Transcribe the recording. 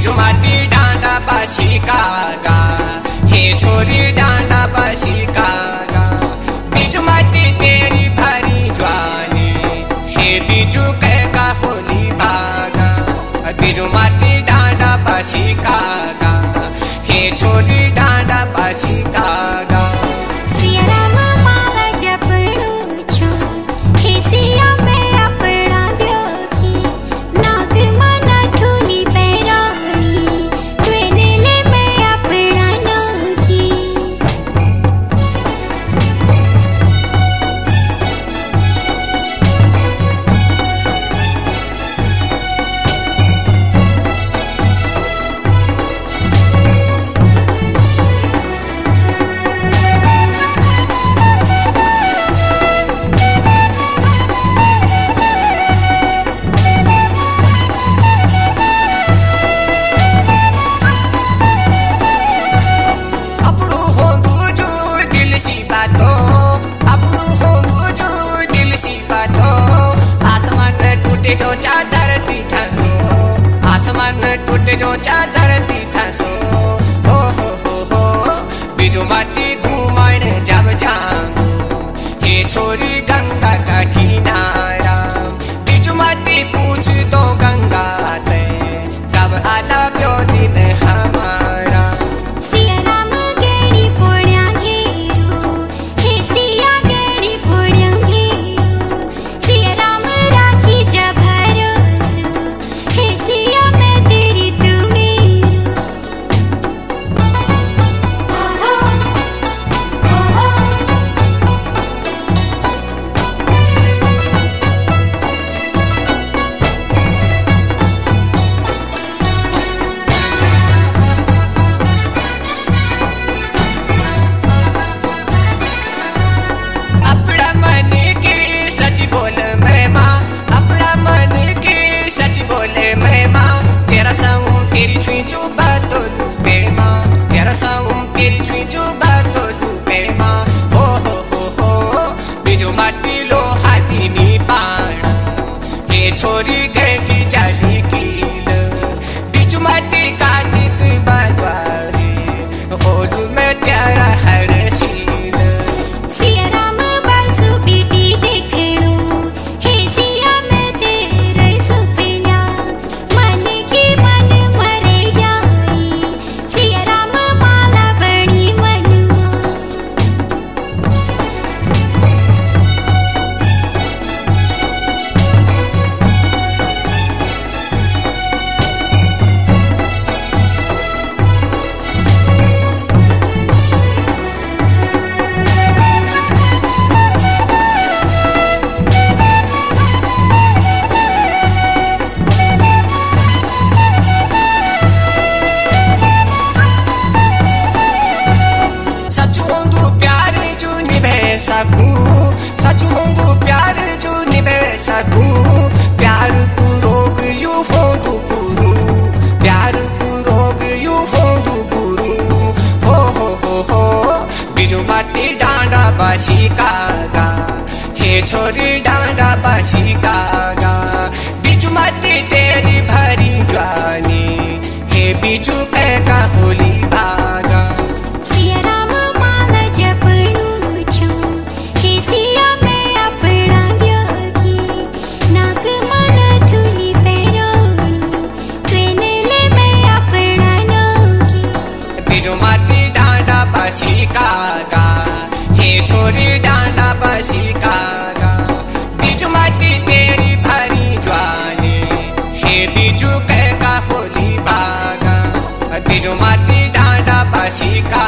बिजु माटी डाँडा बसीका गा हे छोरी डाँडा बसीका गा बिजु माटी तेरी भरी ज्वानी हे बिजु का होली भागा बिजु माटी डाँडा बसीका गा हे छोरी डाँडा बसीका गा जो चादर थी थसो आसमान टूटे जो चादर थी थसो हो बिजु माटी घुमाने जब जाऊं हे छोरी गंगा का किनारा बिजु माटी पूछ दो गंगा ते कब आला ब्यो दिन हमारा तेरी छुईचू बातों लुपे माँ तेरा साउं तेरी छुईचू बातों लुपे माँ हो बिजु माटी लो हाथी नी पाना हे छोरी गैठी जाली कील बिजु माटी काटित बागवारी ओलू में प्यारा हर शील सच होंदू प्यार जो निभे सकूं प्यार तू रोग यू होंदू गुरु प्यार तू रोग यू होंदू गुरु हो बिजु माटी डाँडा बसीका गा हे छोरी डाँडा बसीका गा बिजु माटी तेरी भरी ज्वानी हे बिजु का होली भागा बसीका गा हे छोरी डाँडा बसीका गा बिजु माटी तेरी भरी ज्वानी हे बिजु का होली भागा बिजु माटी डाँडा बसीका